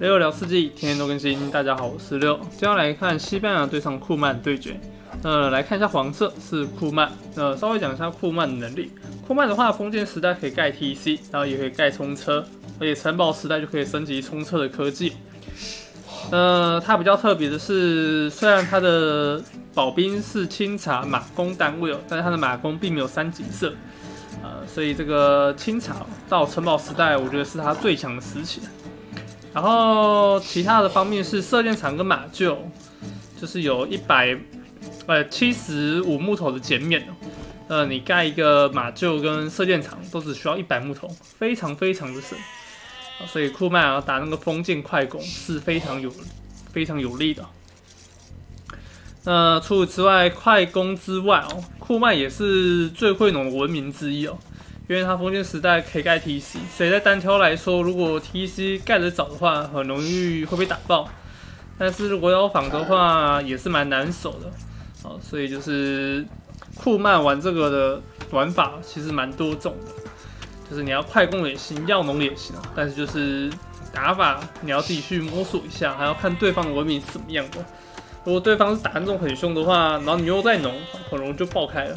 6聊4季，天天都更新。大家好，我是6，今天要来看西班牙对上库曼对决。来看一下黄色是库曼。稍微讲一下库曼的能力。库曼的话，封建时代可以盖 TC， 然后也可以盖冲车，而且城堡时代就可以升级冲车的科技。它比较特别的是，虽然它的保兵是清查马弓单位但是它的马弓并没有3级色。所以这个清查到城堡时代，我觉得是它最强的时期。然后其他的方面是射箭场跟马厩，就是有75木头的减免。你盖一个马厩跟射箭场都只需要100木头，非常的省。所以库曼打那个封建快攻是非常有利的。除此之外，快攻之外库曼也是最会农的文明之一因为它封建时代可以盖 TC， 所以在单挑来说，如果 TC 盖得早的话，很容易会被打爆。但是如果要防的话，也是蛮难守的。所以就是库曼玩这个的玩法其实蛮多种的，就是你要快攻也行，要农也行但是就是打法你要自己去摸索一下，还要看对方的文明是怎么样的。如果对方是打那种很凶的话，然后你又在农，很容易就爆开了。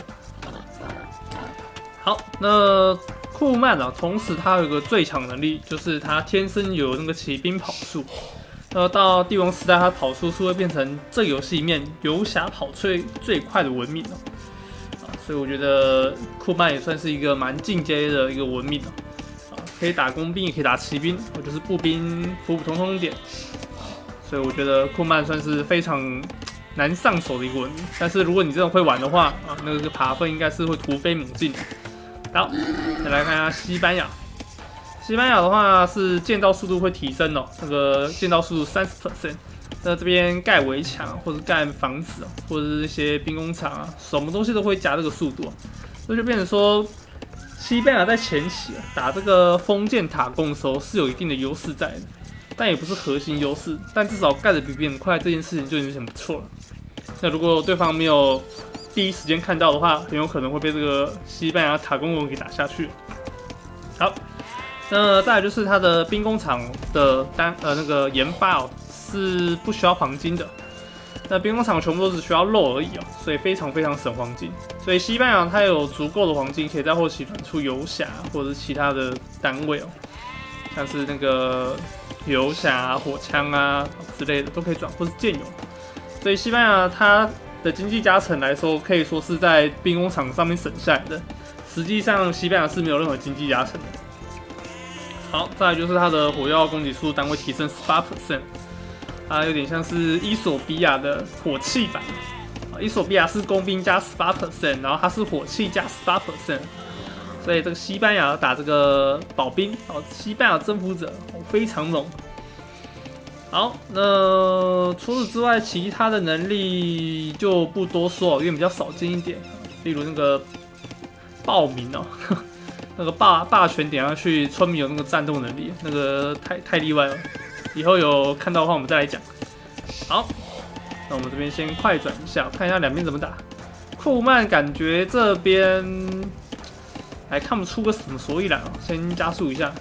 好，那库曼同时他有一个最强能力，就是他天生有那个骑兵跑速。到帝王时代，他跑速是会变成这个游戏里面游侠跑最快的文明所以我觉得库曼也算是一个蛮进阶的一个文明可以打工兵，也可以打骑兵，或者是步兵普普通通一点。所以我觉得库曼算是非常难上手的一个文明。但是如果你真的会玩的话那个爬分应该是会突飞猛进的。好，再来看一下西班牙。西班牙的话是建造速度会提升那个建造速度30%。那这边盖围墙或者盖房子或者是一些兵工厂什么东西都会加这个速度所以就变成说，西班牙在前期打这个封建塔攻的时候是有一定的优势在的，但也不是核心优势，但至少盖得比别人快，这件事情就已经很不错了。那如果对方没有第一时间看到的话，很有可能会被这个西班牙塔攻王给打下去。好，那再来就是它的兵工厂的那个研发是不需要黄金的。那兵工厂全部都只需要肉而已所以非常省黄金。所以西班牙它有足够的黄金，可以在后期转出游侠或者是其他的单位像是那个游侠火枪之类的都可以转，或是剑勇。所以西班牙它的经济加成来说，可以说是在兵工厂上面省下来的。实际上，西班牙是没有任何经济加成的。好，再来就是它的火药攻击速度单位提升18%，它有点像是伊索比亚的火器版。伊索比亚是工兵加18%，然后它是火器加18%。所以这个西班牙打这个保兵西班牙征服者非常猛。好，那除此之外，其他的能力就不多说因为比较少见一点。例如那个暴民那个霸权点下去，村民有那个战斗能力，那个太例外了。以后有看到的话，我们再来讲。好，那我们这边先快转一下，看一下两边怎么打。库曼感觉这边还看不出个什么所以然先加速一下。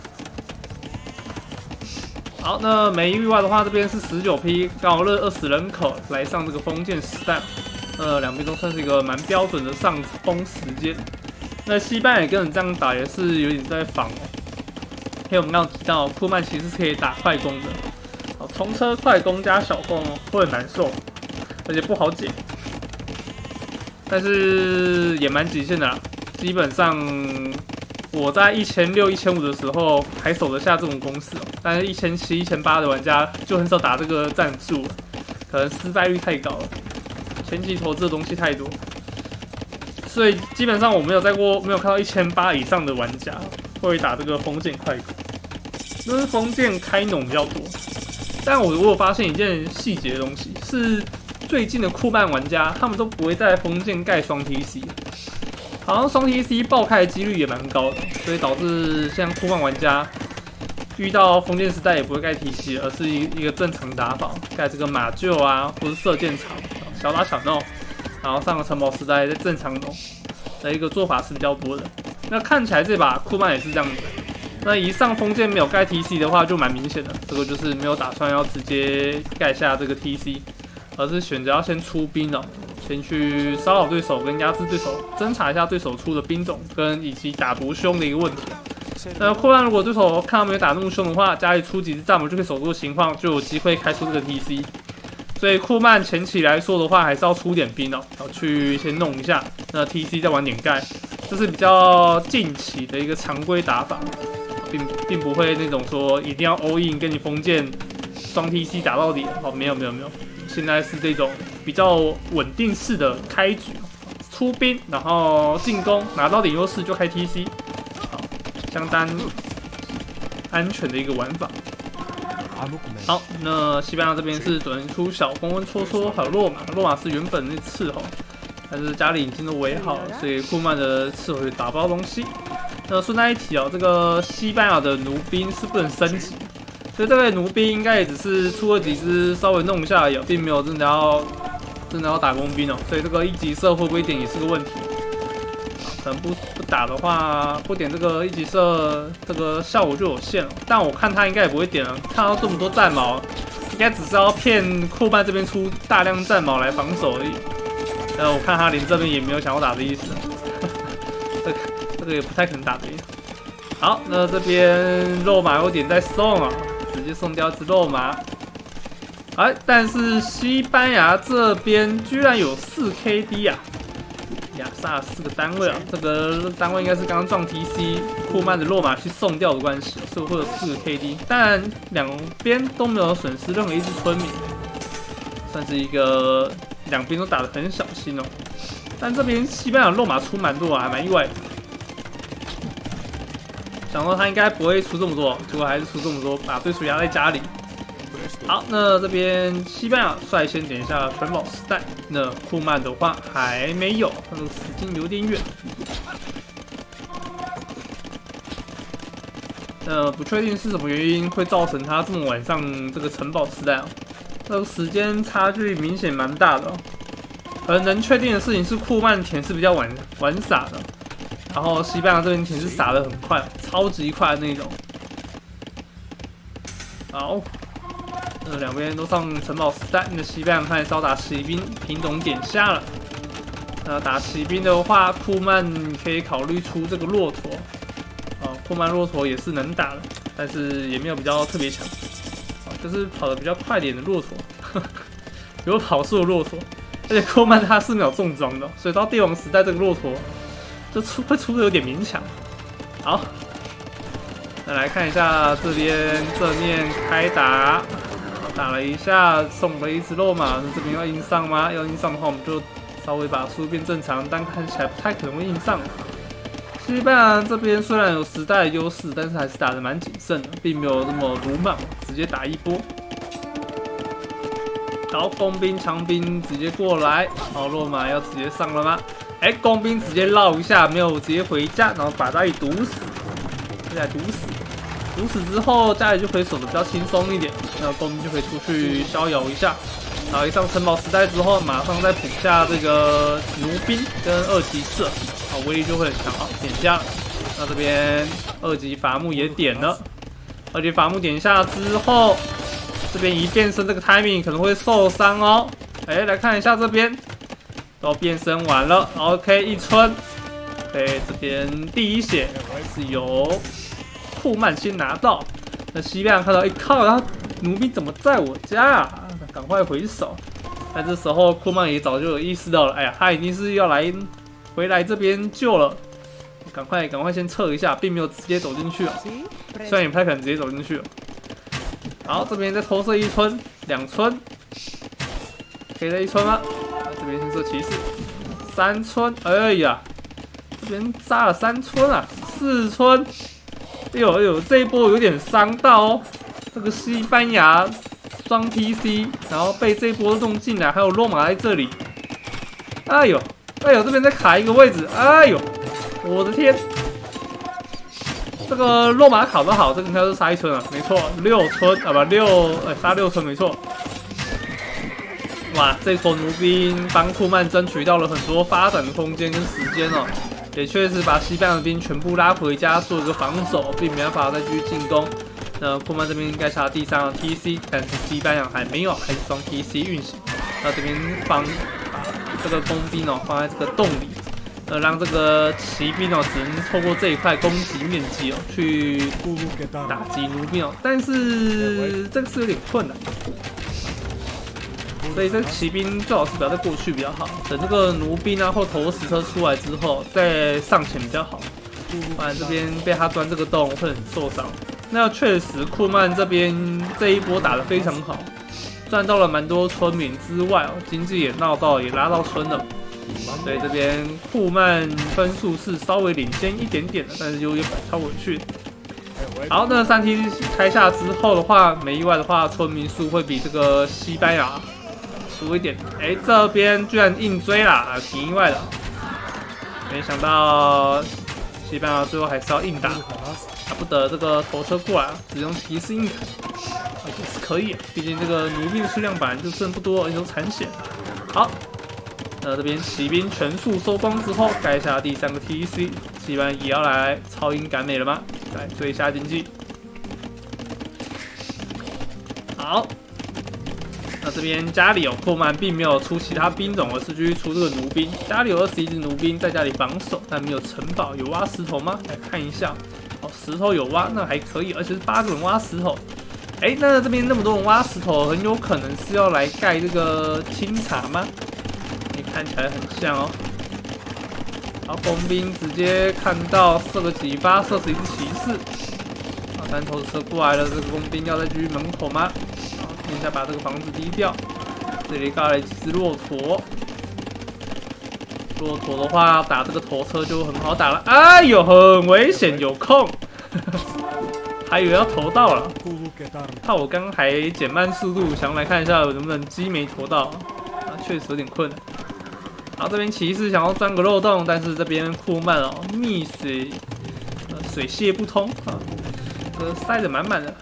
好，那没意外的话，这边是19批，刚好20人口来上这个封建时代。两边都算是一个蛮标准的上风时间。那西班牙也跟着这样打，也是有点在防因为我们刚刚提到，库曼其实是可以打快攻的。冲车快攻加小攻会很难受，而且不好解。但是也蛮极限的啦，基本上。我在1600、1500的时候还守得下这种攻势但是1700、1800的玩家就很少打这个战术了，可能失败率太高了，前期投资的东西太多，所以基本上我没有看到1800以上的玩家会打这个封建快攻，那是封建开农比较多。但我有发现一件细节的东西，是最近的库曼玩家他们都不会在封建盖双 TC。好像双 TC 爆开的几率也蛮高的，所以导致像库曼玩家遇到封建时代也不会盖 TC， 而是一个正常打法，盖这个马厩或是射箭场，小打小闹，然后上个城堡时代在正常农的一个做法是比较多的。那看起来这把库曼也是这样子， 那以上封建没有盖 TC 的话，就蛮明显的，这个就是没有打算要直接盖下这个 TC， 而是选择要先出兵了，先去骚扰对手跟压制对手，侦查一下对手出的兵种跟以及打多凶的一个问题。那后面如果对手看到没有打那么凶的话，家里出几只战马就可以守住情况，就有机会开出这个 TC。所以库曼前期来说的话，还是要出点兵哦，然后去先弄一下，那 TC 再晚点盖，这是比较近期的一个常规打法，并不会那种说一定要 all in 跟你封建双 TC 打到底哦，没有，现在是这种比较稳定式的开局，出兵然后进攻拿到点优势就开 TC， 好，相当安全的一个玩法。好，那西班牙这边是转出小风温戳戳，还有洛马。洛马是原本那斥候，但是家里已经都围好了，所以库曼的斥候就打包东西。那顺带一提哦，这个西班牙的弩兵是不能升级，所以这个弩兵应该也只是出了几只稍微弄一下而已，并没有真的要打工兵哦。所以这个一级射会不会点也是个问题。可能不打的话，不点这个一级射，这个效果就有限了。但我看他应该也不会点了，看到这么多战矛，应该只是要骗库曼这边出大量战矛来防守而已。我看他连这边也没有想要打的意思，这个也不太可能打得赢。好，那这边肉马有点在送啊，直接送掉一只肉马。哎，但是西班牙这边居然有4 KD 啊！亚萨4个单位啊，这个单位应该是刚刚撞 TC 库曼的落马去送掉的关系，所以会有4个 KD。但两边都没有损失任何一只村民，算是一个两边都打得很小心哦。但这边西班牙落马出蛮多啊，还蛮意外的。想说他应该不会出这么多，结果还是出这么多，把对手压在家里。好，那这边西班牙率先点一下城堡时代，那库曼的话还没有，那个时间有点远。不确定是什么原因会造成他这么晚上这个城堡时代啊，这个时间差距明显蛮大的哦。而能确定的事情是库曼田是比较晚撒的，然后西班牙这边田是撒的很快，超级快的那种。好。两边都上城堡时代，那西班牙看是要打骑兵，品种点下了。那打骑兵的话，库曼可以考虑出这个骆驼。库曼骆驼也是能打的，但是也没有比较特别强。就是跑得比较快点的骆驼，有跑速的骆驼。而且库曼他是没有重装的，所以到帝王时代这个骆驼就会出的有点勉强。好，那来看一下这边正面开打。打了一下，送了一只肉马，这边要硬上吗？要硬上的话，我们就稍微把速度变正常，但看起来不太可能会硬上。西班牙这边虽然有时代的优势，但是还是打得蛮谨慎的，并没有那么鲁莽，直接打一波。好，工兵、强兵直接过来，好，肉马要直接上了吗？哎，工兵直接绕一下，没有直接回家，然后把家里毒死，现在毒死。毒死之后，家里就可以守得比较轻松一点，那工兵就可以出去逍遥一下。然后一上城堡时代之后，马上再补下这个弩兵跟2级射，好，威力就会很强。好，点下。那这边2级伐木也点了，2级伐木点下之后，这边一变身这个 timing 可能会受伤哦。哎，来看一下这边，都变身完了 ，OK， 一村。OK， 这边第一血是由库曼先拿到，那西班牙看到，哎靠，他弩兵怎么在我家啊？赶快回手。但这时候库曼也早就有意识到了，哎呀，他一定是要回来这边救了，赶快先撤一下，并没有直接走进去了，虽然也不太可能直接走进去了。好，这边再投射1村、2村，可以再1村吗？这边先射骑士，3村，哎呀，这边杀了3村啊，4村。哎呦，这一波有点伤到哦。这个西班牙双 TC， 然后被这一波弄进来，还有罗马在这里。哎呦，这边再卡一个位置。哎呦，我的天！这个罗马卡得好，这个应该是杀1村啊，没错，6村啊不杀6村没错。哇，这坨弩兵帮库曼争取到了很多发展的空间跟时间哦。 也确实把西班牙兵全部拉回家做一个防守，并没办法再继续进攻。那库曼这边应该下第3个 TC， 但是西班牙还没有，还是双 TC 运行。那这边把这个工兵放在这个洞里，让这个骑兵只能透过这一块攻击面积去打击弩兵但是这个是有点困难。所以这个骑兵最好是不要再过去比较好，等这个弩兵或投石车出来之后再上前比较好，不然这边被他钻这个洞会很受伤。那确实库曼这边这一波打得非常好，赚到了蛮多村民之外经济也闹到也拉到村了，所以这边库曼分数是稍微领先一点点的，但是又反超回去。好，那3T 开下之后的话，没意外的话，村民数会比这个西班牙多一点。这边居然硬追啦，挺意外的。没想到西班牙最后还是要硬打，打不得这个头车过来，只用骑士硬砍也是可以。毕竟这个弩兵数量本来就剩不多，而且都残血。好，那这边骑兵全数收光之后，盖下第3个 TC， 西班牙也要来超英赶美了吗？来追一下经济。好。那这边家里库曼并没有出其他兵种，而是继续出这个弩兵。家里有21只弩兵在家里防守，但没有城堡。有挖石头吗？来看一下。石头有挖，那还可以，而且是8个人挖石头。那这边那么多人挖石头，很有可能是要来盖这个清查吗？你看起来很像好，工兵直接看到射个几发，射死一只骑士。3头车过来了，这个工兵要再继续门口吗？等一下把这个房子低调，这里盖了几只骆驼。骆驼的话，打这个头车就很好打了。哎呦，很危险，有空，还以为要投到了。怕我刚还减慢速度，想来看一下能不能鸡没投到。确实有点困难。然后这边骑士想要钻个漏洞，但是这边库曼溺水，水泄不通塞得满满的。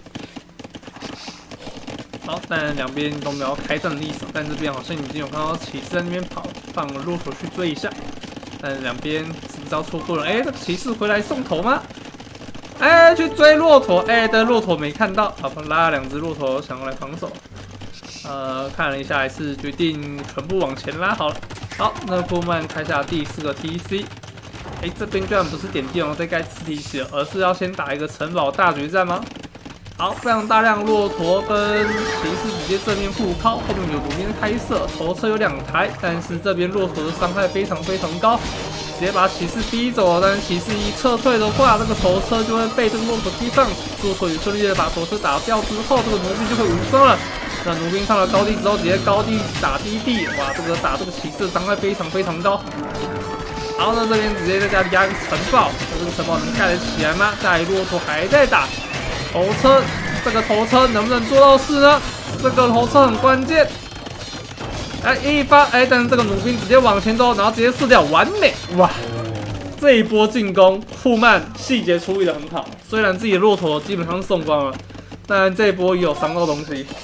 好，但两边都没有开战的意思，但这边好像已经有看到骑士在那边跑，放了骆驼去追一下，但两边是不是要错过了？这个骑士回来送头吗？去追骆驼，但骆驼没看到，好，拉了2只骆驼想要来防守，看了一下，还是决定全部往前拉好了。好，那库曼开下第4个 TC， 这边居然不是点地再盖4TC 了，而是要先打一个城堡大决战吗？好，非常大量骆驼跟骑士直接正面互靠，后面有弩兵开射，头车有2台，但是这边骆驼的伤害非常高，直接把骑士逼走了。但是骑士一撤退的话，这个头车就会被这个骆驼踢上，骆驼也顺利的把头车打掉之后，这个弩兵就会无双了。那弩兵上了高地之后，直接高地打低地，哇，这个打这个骑士的伤害非常高。好，那这边直接在家里压个城堡，这个城堡能盖得起来吗？再来骆驼还在打。头车，这个头车能不能做到事呢？这个头车很关键。一发，但是这个弩兵直接往前走，然后直接射掉，完美！哇，这一波进攻，库曼细节处理得很好。虽然自己的骆驼基本上送光了，但这一波也有伤到东西，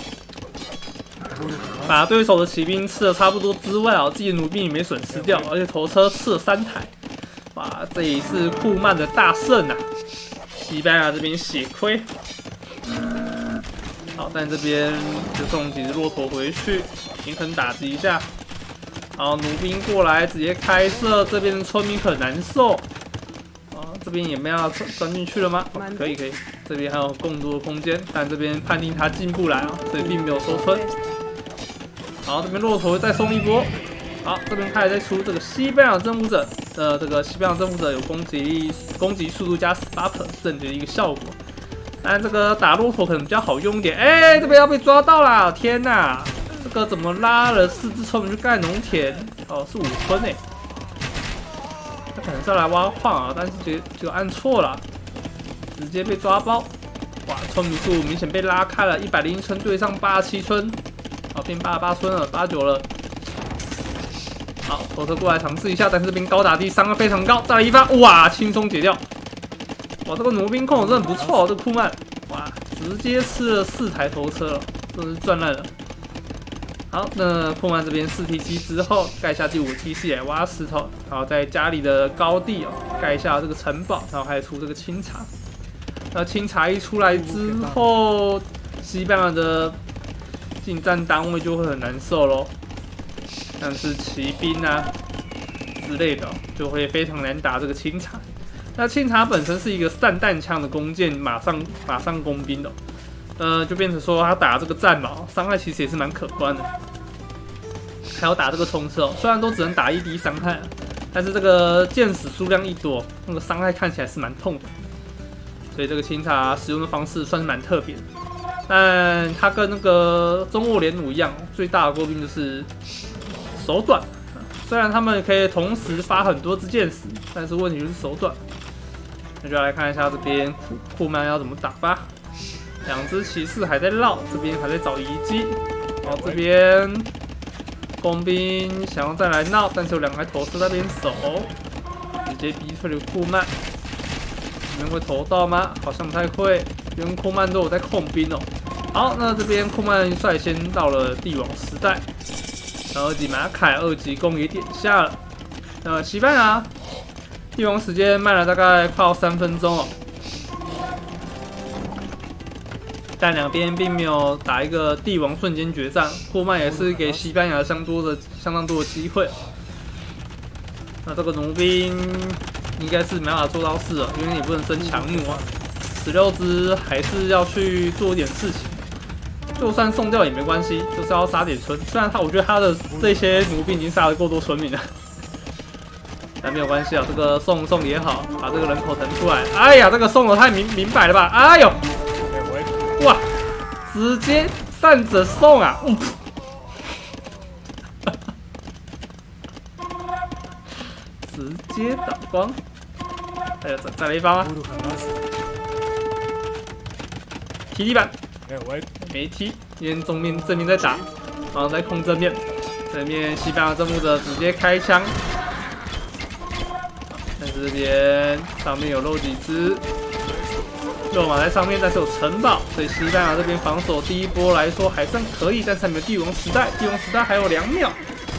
把对手的骑兵吃的差不多之外自己的弩兵也没损失掉，而且头车吃了3台。哇，这也是库曼的大胜啊！西班牙这边血亏，好，但这边就送几只骆驼回去，平衡打击一下。好，弩兵过来直接开射，这边的村民很难受。这边也没要钻进去了吗？可以，这边还有更多的空间，但这边判定他进不来所以并没有收村。好，这边骆驼再送一波。好，这边开始再出这个西班牙征服者。这个西班牙征服者有攻击速度加18%的一个效果，但这个打骆驼可能比较好用一点。这边要被抓到啦！天哪，这个怎么拉了4只村民去盖农田？是5村他可能是要来挖矿但是结果按错了，直接被抓包。哇，村民数明显被拉开了，101村对上87村，变88村了，89了。好，头车过来尝试一下，但是这边高打低，伤害非常高，再来一发，哇，轻松解掉。哇，这个弩兵控制真的不错这个库曼，哇，直接吃了4台头车了，真的是赚烂了。 好，那库曼这边4 TC 之后，盖下第5 TC 来挖石头，然后在家里的高地盖下这个城堡，然后还出这个清茶。那清茶一出来之后，西班牙的近战单位就会很难受咯，像是骑兵啊之类的，就会非常难打这个清茶。那清茶本身是一个散弹枪的弓箭，马上攻兵的。就变成说他打这个战矛，伤害其实也是蛮可观的。还有打这个冲刺虽然都只能打1滴伤害，但是这个箭矢数量一多，那个伤害看起来是蛮痛的。所以这个清茶使用的方式算是蛮特别的。但它跟那个中欧连弩一样，最大的诟病就是手短。虽然他们可以同时发很多支箭矢，但是问题就是手短。那就来看一下这边库曼要怎么打吧。2只骑士还在绕，这边还在找遗迹。然后这边工兵想要再来闹，但是有2台投射在那边守，直接逼退了库曼。这边会投到吗？好像不太会，因为库曼都有在控兵哦。好，那这边库曼率先到了帝王时代，然后2级马凯2级弓也点下了。西班牙帝王时间慢了大概快要3分钟哦。但两边并没有打一个帝王瞬间决战，库曼也是给西班牙相当多的机会。那这个弩兵应该是没办法做到事了，因为你不能升强弩啊。16只还是要去做点事情，就算送掉也没关系，就是要杀点村。虽然我觉得他的这些弩兵已经杀了够多村民了，但没有关系啊，这个送也好，把这个人口腾出来。哎呀，这个送的太明白了吧？哎呦！哇！直接站着送啊！直接打光！哎呀，再来一发吗？踢地板，没踢。今天正面在打，然后在控正面，正面西班牙征服者直接开枪，但是这边上面有漏几只。肉马在上面，但是有城堡，所以西班牙这边防守第一波来说还算可以，但是还没有帝王时代，帝王时代还有2秒。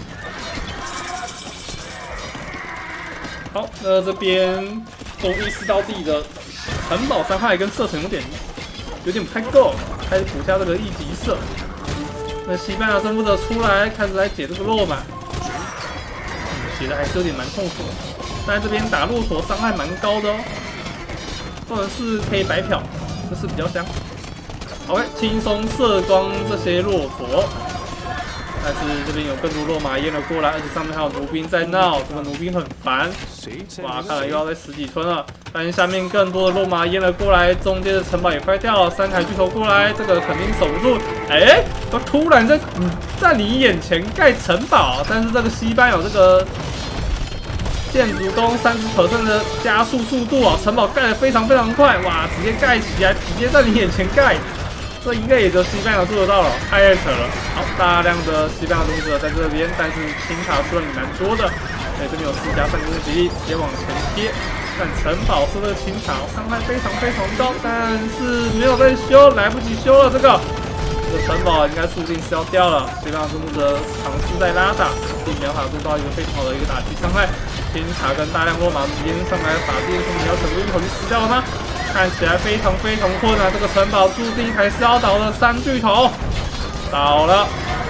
好，那这边都意识到自己的城堡伤害跟射程有点不太够，开始补下这个1级射。那西班牙征服者出来开始来解这个肉马，解的还是有点蛮痛苦的，但是这边打骆驼伤害蛮高的哦。或者是可以白嫖，这是比较香。OK， 轻松射光这些骆驼，但是这边有更多落马淹了过来，而且上面还有弩兵在闹，这个弩兵很烦。哇，看来又要在10几村了。但是下面更多的落马淹了过来，中间的城堡也快掉了，3台巨头过来，这个肯定守不住。哎，他突然在你眼前盖城堡，但是这个西班牙有这个。建筑工30% 的加速速度啊，城堡盖得非常快，哇！直接盖起来，直接在你眼前盖，这应该也只有西班牙做得到了，太扯了。好，大量的西班牙读者在这边，但是清茶数量也蛮多的，这边有4+3攻击力，直接往前贴。但城堡是这个清茶伤害非常高，但是没有在修，来不及修了这个城堡应该注定是要掉了。西班牙读者尝试在拉打，并没有法做到一个非常好的一个打击伤害。清茶跟大量落马直接上来把这些村民要全部一口气吃掉了吗？看起来非常困难，这个城堡注定还是要倒的3巨头，倒了，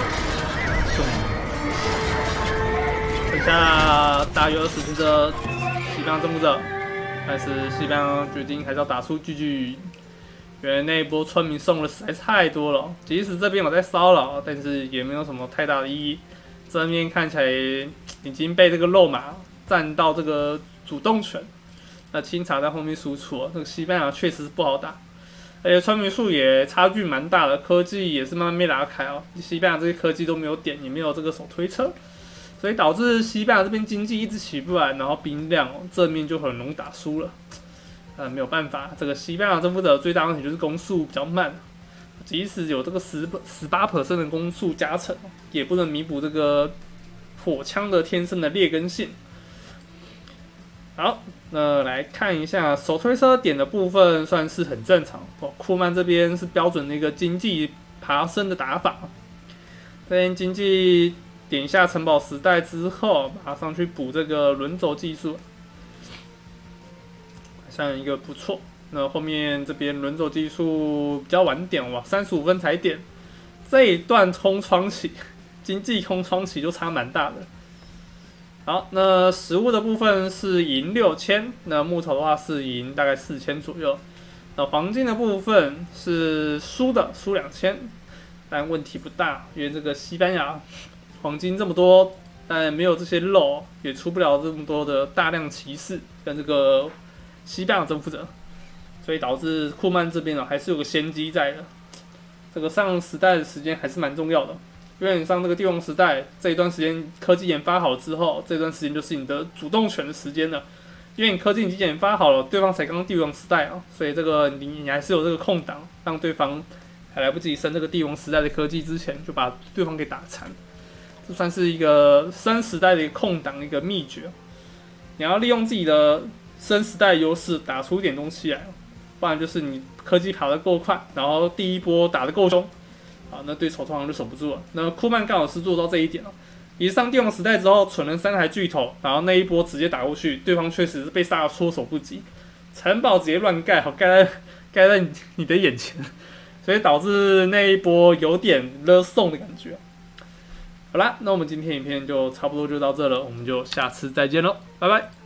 剩下大约20只的西班牙征服者，但是西班牙决定还是要打出GG。因为那一波村民送的实在太多了，即使这边有在骚扰，但是也没有什么太大的意义。正面看起来已经被这个肉马占到这个主动权，那清茶在后面输出，这个西班牙确实是不好打，而且村民数也差距蛮大的，科技也是慢慢被拉开哦。西班牙这些科技都没有点，也没有这个手推车，所以导致西班牙这边经济一直起不来，然后兵量正面就很容易打输了。没有办法，这个西班牙征服者最大问题就是攻速比较慢，即使有这个18% 的攻速加成，也不能弥补这个火枪的天生的劣根性。好，那来看一下手推车点的部分，算是很正常。库曼这边是标准的一个经济爬升的打法， 这边经济点一下城堡时代之后，马上去补这个轮轴技术，算一个不错。那后面这边轮轴技术比较晚点哇，35分才点，这一段空窗期，经济空窗期就差蛮大的。好，那食物的部分是赢6000，那木头的话是赢大概4000左右。那黄金的部分是输2000，但问题不大，因为这个西班牙黄金这么多，但没有这些肉，也出不了这么多的大量骑士跟这个西班牙征服者。所以导致库曼这边还是有个先机在的。这个上时代的时间还是蛮重要的，因为你上这个帝王时代这一段时间科技研发好之后，这段时间就是你的主动权的时间了。因为你科技已经研发好了，对方才刚帝王时代啊，所以这个你还是有这个空档，让对方还来不及升这个帝王时代的科技之前，就把对方给打残。这算是一个升时代的一个空档一个秘诀。你要利用自己的升时代优势，打出一点东西来。不然就是你科技跑得够快，然后第一波打得够凶，啊，那对手通常就守不住了。那库曼刚好是做到这一点了。一上帝王时代之后，存了3台巨头，然后那一波直接打过去，对方确实是被杀得措手不及，城堡直接乱盖，好盖在你的眼前，所以导致那一波有点勒送的感觉。好啦，那我们今天影片就差不多就到这了，我们就下次再见喽，拜拜。